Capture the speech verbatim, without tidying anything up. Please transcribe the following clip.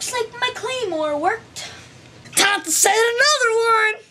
Looks like my Claymore worked. Time to set another one!